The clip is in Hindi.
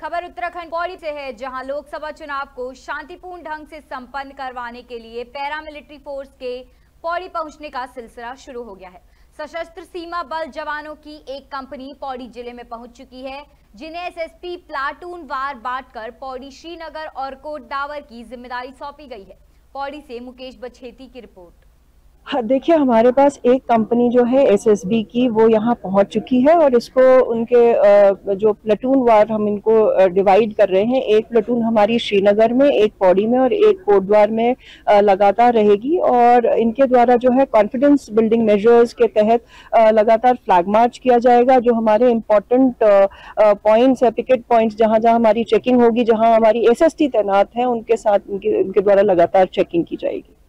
खबर उत्तराखंड पौड़ी से है, जहां लोकसभा चुनाव को शांतिपूर्ण ढंग से संपन्न करवाने के लिए पैरामिलिट्री फोर्स के पौड़ी पहुंचने का सिलसिला शुरू हो गया है। सशस्त्र सीमा बल जवानों की एक कंपनी पौड़ी जिले में पहुंच चुकी है, जिन्हें एसएसपी प्लाटून वार बांटकर पौड़ी, श्रीनगर और कोटडावर की जिम्मेदारी सौंपी गई है। पौड़ी से मुकेश बछेती की रिपोर्ट। हाँ, देखिए हमारे पास एक कंपनी जो है एसएसबी की वो यहाँ पहुँच चुकी है और इसको उनके जो प्लेटून वार हम इनको डिवाइड कर रहे हैं। एक प्लेटून हमारी श्रीनगर में, एक पौड़ी में और एक कोटद्वार में लगातार रहेगी और इनके द्वारा जो है कॉन्फिडेंस बिल्डिंग मेजर्स के तहत लगातार फ्लैग मार्च किया जाएगा। जो हमारे इम्पोर्टेंट पॉइंट्स है, पिकेट पॉइंट्स, जहाँ जहाँ हमारी चेकिंग होगी, जहाँ हमारी एसएसटी तैनात है, उनके साथ उनके द्वारा लगातार चेकिंग की जाएगी।